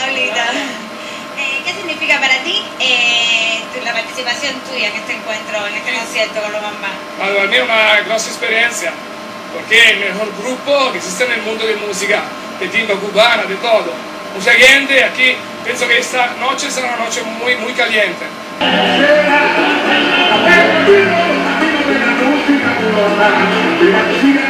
Pablito. ¿Qué significa para ti la participación tuya en este encuentro, en este concierto con los Bambam? Para mí es una grossa experiencia, porque es el mejor grupo que existe en el mundo de música, de timba cubana, de todo. Mucha gente aquí, pienso que esta noche será una noche muy, muy caliente. La